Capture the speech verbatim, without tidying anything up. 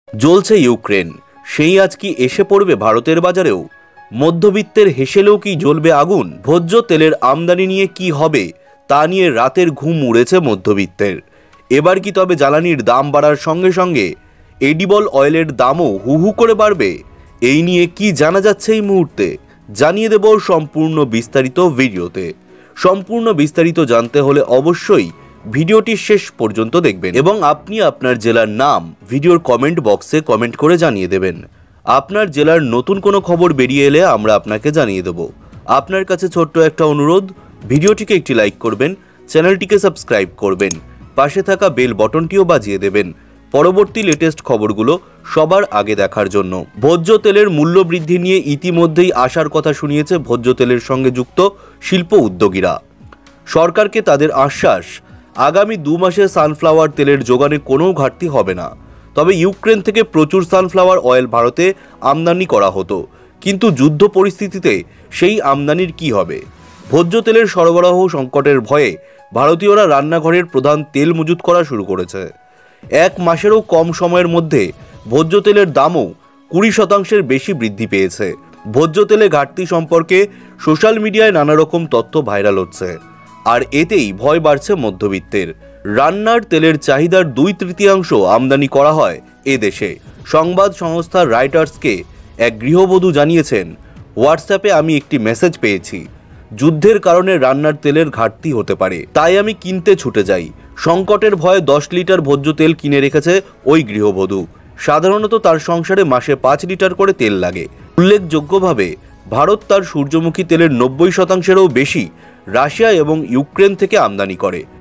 জ্বলছে ইউক্রেন, সেই আজ কি এসে পড়বে ভারতের বাজারেও? মধ্যবিত্তের হেসেলেও কি জ্বলবে আগুন? ভোজ্য তেলের আমদানি নিয়ে কি হবে তা নিয়ে রাতের ঘুম উড়েছে মধ্যবিত্তের। এবার কি তবে জ্বালানির দাম বাড়ার সঙ্গে সঙ্গে এডিবল অয়েলের দামও হু হু করে বাড়বে? এই নিয়ে কি জানা যাচ্ছে এই মুহূর্তে জানিয়ে দেব সম্পূর্ণ বিস্তারিত ভিডিওতে। সম্পূর্ণ বিস্তারিত জানতে হলে অবশ্যই ভিডিওটি শেষ পর্যন্ত দেখবেন এবং আপনি আপনার জেলার নাম ভিডিওর কমেন্ট বক্সে কমেন্ট করে জানিয়ে দেবেন। আপনার জেলার নতুন কোনো খবর বেরিয়ে এলে আমরা আপনাকে জানিয়ে দেব। আপনার কাছে ছোট্ট একটা অনুরোধ, ভিডিওটিকে একটি লাইক করবেন, চ্যানেলটিকে সাবস্ক্রাইব করবেন, পাশে থাকা বেল বটনটিও বাজিয়ে দেবেন পরবর্তী লেটেস্ট খবরগুলো সবার আগে দেখার জন্য। ভোজ্য তেলের মূল্য বৃদ্ধি নিয়ে ইতিমধ্যেই আশার কথা শুনিয়েছে ভোজ্য তেলের সঙ্গে যুক্ত শিল্প উদ্যোগীরা। সরকারকে তাদের আশ্বাস, আগামী দু মাসে সানফ্লাওয়ার তেলের যোগানে কোনো ঘাটতি হবে না। তবে ইউক্রেন থেকে প্রচুর সানফ্লাওয়ার অয়েল ভারতে আমদানি করা হতো, কিন্তু যুদ্ধ পরিস্থিতিতে সেই আমদানির কি হবে? ভোজ্য তেলের সরবরাহ সংকটের ভয়ে ভারতীয়রা রান্নাঘরের প্রধান তেল মজুত করা শুরু করেছে। এক মাসেরও কম সময়ের মধ্যে ভোজ্য তেলের দামও কুড়ি শতাংশের বেশি বৃদ্ধি পেয়েছে। ভোজ্য তেলে ঘাটতি সম্পর্কে সোশ্যাল মিডিয়ায় নানা রকম তথ্য ভাইরাল হচ্ছে, আর এতেই ভয় বাড়ছে মধ্যবিত্তের। রান্নার তেলের চাহিদার দুই তৃতীয়াংশ আমদানি করা হয় এ দেশে। সংবাদ সংস্থা রাইটার্সকে এক গৃহবধূ জানিয়েছেন, হোয়াটসঅ্যাপে আমি একটি মেসেজ পেয়েছি, যুদ্ধের কারণে রান্নার তেলের ঘাটতি হতে পারে, তাই আমি কিনতে ছুটে যাই। সংকটের ভয়ে দশ লিটার ভোজ্য তেল কিনে রেখেছে ওই গৃহবধূ। সাধারণত তার সংসারে মাসে পাঁচ লিটার করে তেল লাগে। উল্লেখযোগ্যভাবে ভারত তার সূর্যমুখী তেলের নব্বই শতাংশেরও বেশি রাশিয়া এবং ইউক্রেন থেকে আমদানি করে।